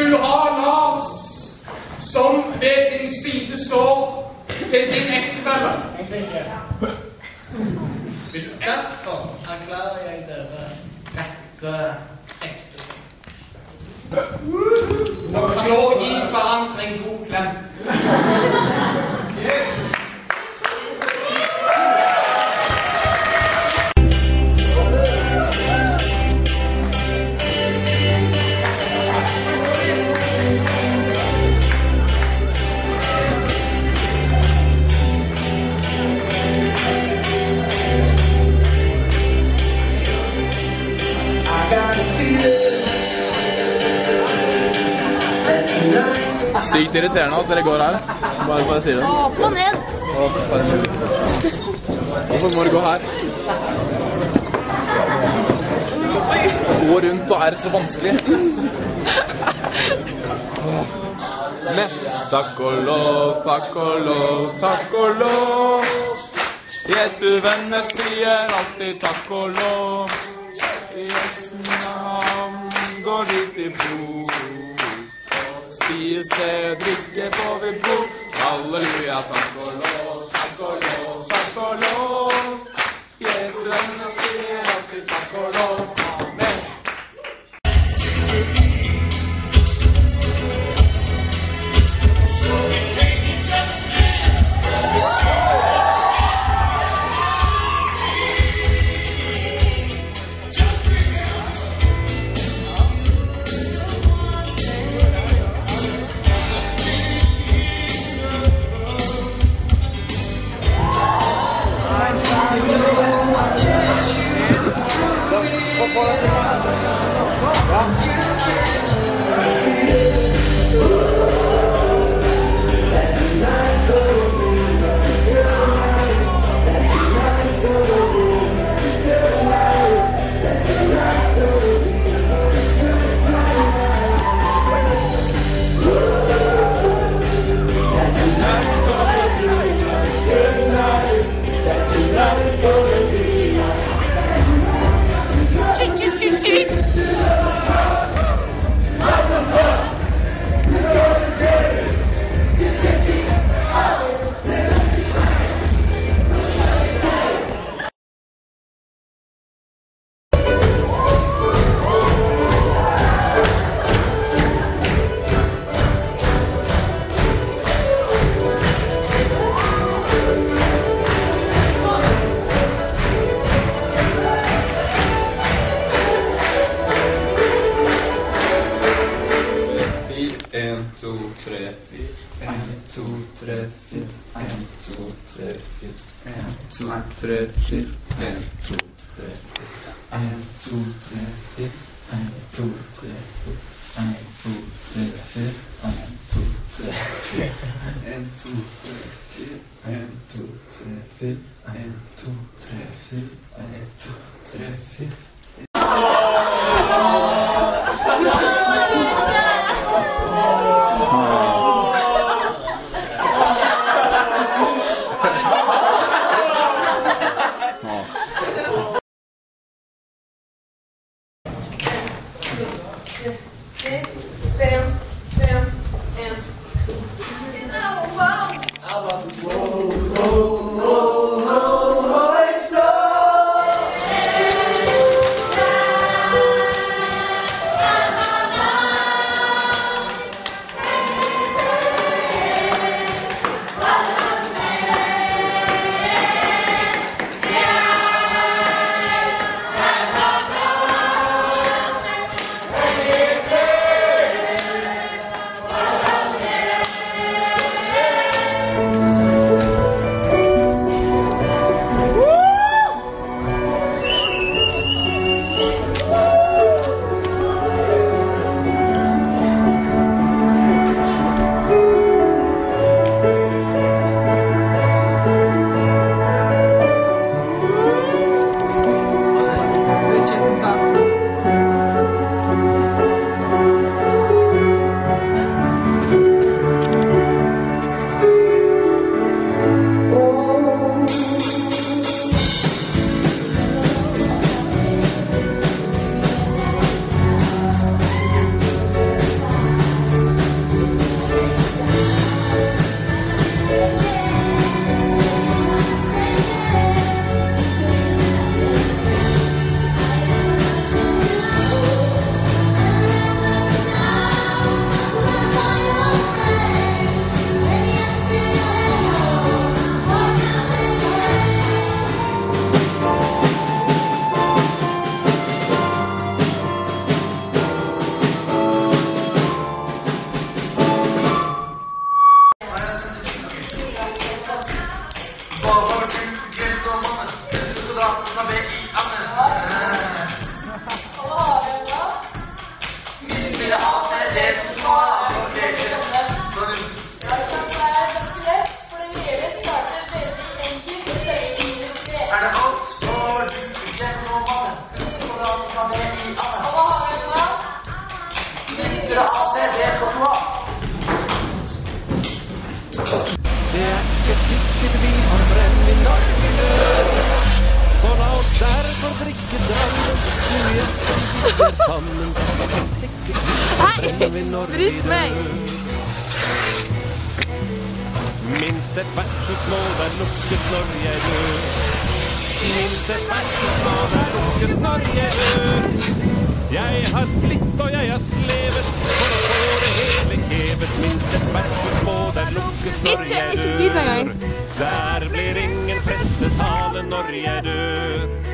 du ha Lars som ved din side står til din ektefelle? Derfor erklærer jeg dere rette ektefelle. Og kan nå gi hverandre en god klem. Sykt irriterende at dere går her. Bare så jeg sier det. Opp og ned. Hvorfor må du gå her? Gå rundt og er så vanskelig. Men takk og lov, takk og lov, takk og lov. Jesu venner sier alltid takk og lov. I Jesu navn går vi til bord. Spise, drikke, får vi bord. Halleluja, takk og lov, takk og lov, takk og lov. Jesu venner sier alltid takk og lov. Amen. Det ikke sikkert vi har brennvin når vi dør. Så la oss derfor drikke drammen, vi som sitter sammen. Det ikke sikkert vi har brennvin når vi dør. Minst et hvert så små der lukkes når jeg dør. Minst et hvert så små der lukkes når jeg dør. Jeg har slitt og jeg har slevet for å få det hele kevet. Minst et hvert så små der lukkes når jeg dør. Der blir ingen prestetale når jeg dør.